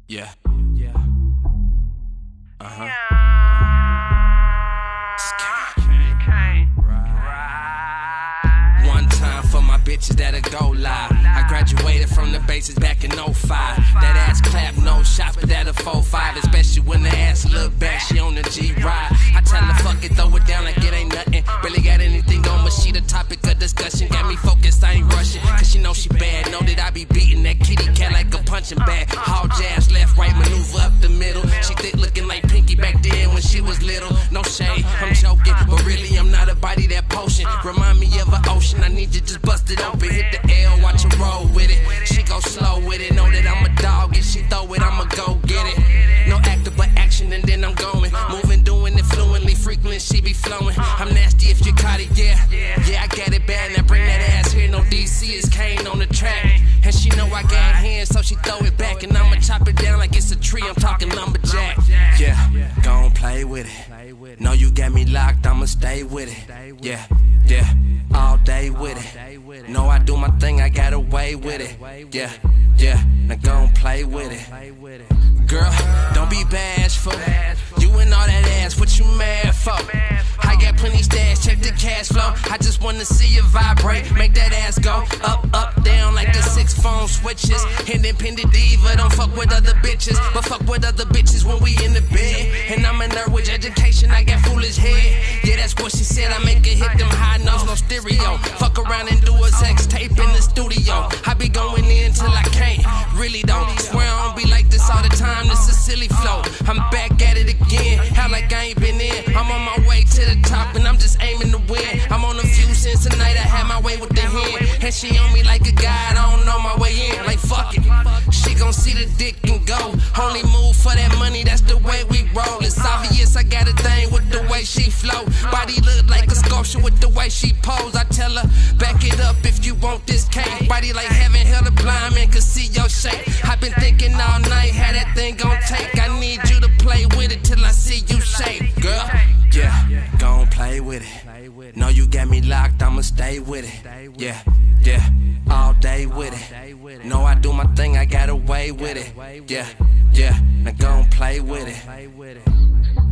Yeah. Uh-huh. One time for my bitches that'll go live. I graduated from the bases back in 05. That ass clap, no shots, but that'll 4-5. Especially when the ass look back, she on the G-Ride. I tell her fuck it, throw it down like it ain't nothing. Barely got anything on, but she the topic of discussion. Got me focused, I ain't rushing, cause she know she bad. Know that I be beating that kitty cat like a punching bag. All jazz, left, right, maneuver up the middle. She thick looking like Pinky back then when she was little. No shade, I'm joking, but really I'm not a body that potion. Remind me of an ocean, I need you just bust it open. Hit the L, watch her roll with it. She go slow with it, know that I'm a dog. If she throw it, I'ma go get it. No active but action and then I'm going. Moving, doing it fluently, frequently she be flowing. I'm nasty if you caught it, yeah. Yeah, I got it bad, now bring that ass here. No DC, it's Kane on the track. And she know I got hands, so she throw it back. And I'ma chop it down like it's a tree, I'm talking lumberjack. Yeah, gon' play with it. Know you got me locked, I'ma stay with it. Yeah, all day with it. Know I do my thing, I got away with it. Yeah, now gon' play with it. Girl, don't be bashful. You and all that ass, what you mad for? I got plenty stash, check the cash flow. I just wanna see you vibrate, make that ass go up, up, down like the 6 phone switches. Independent diva, don't fuck with other bitches, but fuck with other bitches when we in the bed. And I'm a nerd with education, I got foolish head. Yeah, that's what she said, I make her hit them high notes, no stereo. Fuck around and do a sex tape in the studio. I be going in till I can't, really don't. Swear I don't be like this all the time, this is silly flow. I'm back at it again, how like I ain't been in. I'm on my way to the top and I'm just aiming to win. I'm on a few since tonight, I had my way with the hand. And she on me like a guide, I don't know my way in. Like fuck it, she gon' see the dick and go. Only move for that money, that's the way we roll. It's obvious I got a thing with the way she flow. Body look like a sculpture with the way she pose. I tell her, back it up if you want this cake. Body like heaven, hell, a blind man can see your shape. I've been thinking all night how that thing gon' take. I need you to play with it till I see you shake, girl. Yeah, gon' play with it. Know you got me locked, I'ma stay with it. Yeah, all day with it. Know I do my thing, I got away with it. Yeah, now gon' play with it.